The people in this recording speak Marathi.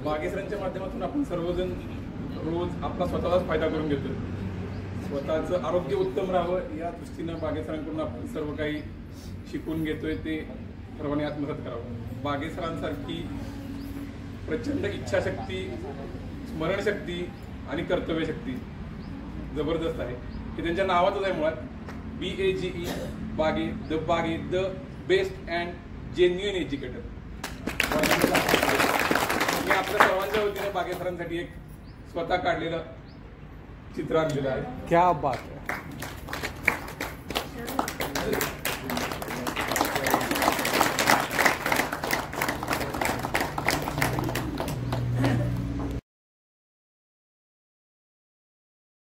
बागेसरांच्या माध्यमातून आपण सर्वजण रोज आपला स्वतःचाच फायदा करून घेतो. स्वतःचं आरोग्य उत्तम राहावं या दृष्टीनं बागेसरांकडून आपण सर्व काही शिकून घेतोय ते सर्वांनी आत्मसात करावं. बागेसरांसारखी प्रचंड इच्छाशक्ती, स्मरणशक्ती आणि कर्तव्यशक्ती जबरदस्त आहे. हे त्यांच्या नावातच आहे मुळात. BAGE Bage, the best and genuine educator. मी आपल्या सर्वांच्या वतीने बागेसरांसाठी एक स्वतः काढलेलं चित्र आणलेलं आहे. क्या बात आहे.